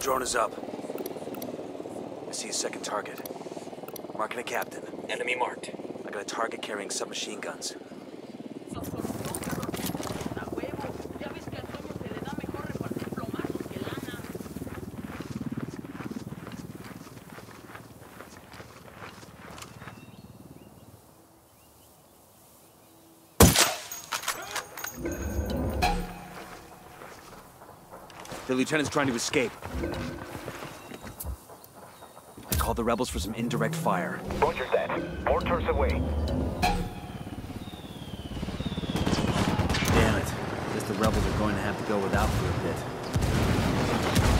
Drone is up. I see a second target. Marking a captain. Enemy marked. I got a target carrying submachine guns. The lieutenant's trying to escape. I called the rebels for some indirect fire. Roger that. Mortar's away. Damn it. Guess the rebels are going to have to go without for a bit.